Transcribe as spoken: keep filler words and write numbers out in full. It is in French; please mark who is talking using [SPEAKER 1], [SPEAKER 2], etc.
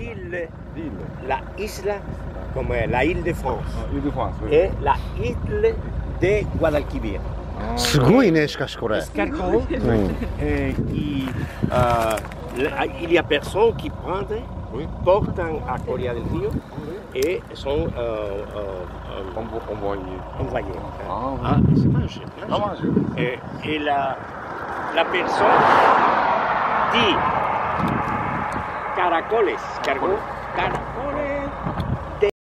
[SPEAKER 1] île,
[SPEAKER 2] L'île.
[SPEAKER 1] la isla, comme la île de France,
[SPEAKER 2] Ah, Île de France, oui.
[SPEAKER 1] et la île de Guadalquivir.
[SPEAKER 3] すごいね、しかしこれ。
[SPEAKER 1] Escargot,
[SPEAKER 3] うん。
[SPEAKER 1] euh, qui, euh, le- il y a personnes qui prennent,
[SPEAKER 2] Oui.
[SPEAKER 1] portent à Coria del Rio et sont euh, euh,
[SPEAKER 2] On voit, on voit y-
[SPEAKER 1] euh, envoyés.
[SPEAKER 2] Ah, oui.
[SPEAKER 1] Ah, c'est mange,
[SPEAKER 2] Ah,
[SPEAKER 1] mange.
[SPEAKER 2] mange.
[SPEAKER 1] Et, et la, la personne dit caracoles, cargo, caracoles,